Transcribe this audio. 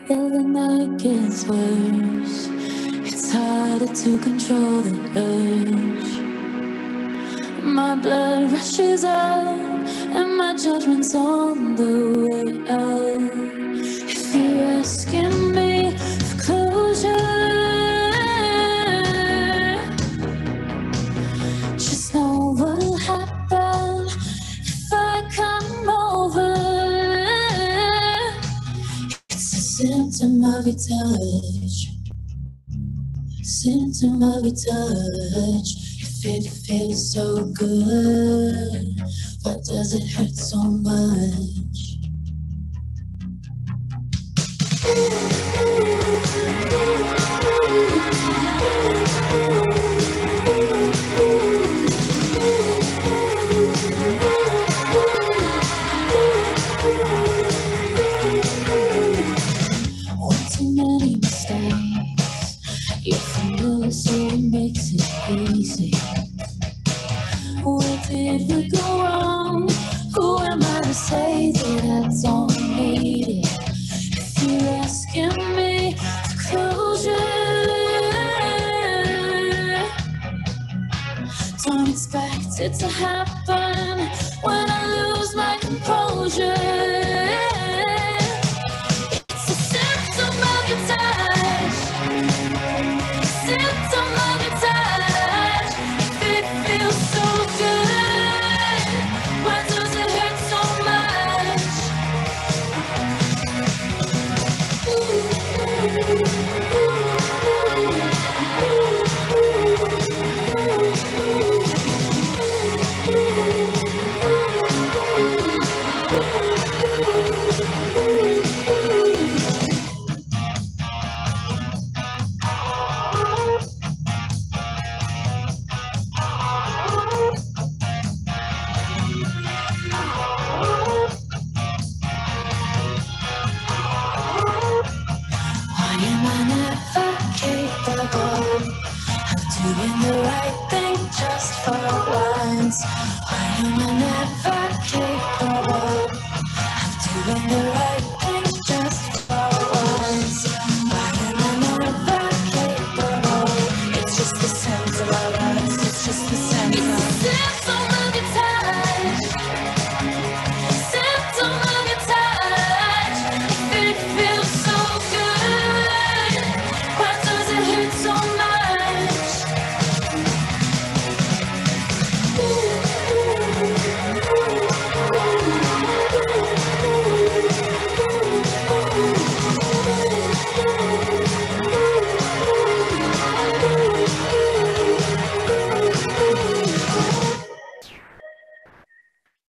Yeah, the night gets worse. It's harder to control the urge. My blood rushes up, and my judgment's on the way out. If you're asking me for closure, just know what'll happen if I come over. It's a symptom of your touch, symptom of your touch. If it feels so good, why does it hurt so much? One too many mistakes, you're familiar, so it makes it easy. Where did we go wrong? Who am I to say that I don't need it? If you're asking me for closure, don't expect it to happen when I lose my composure. It's a symptom of your touch, symptom of your touch. If it feels so good, why does it hurt so much? Why am I never capable of doing the right thing?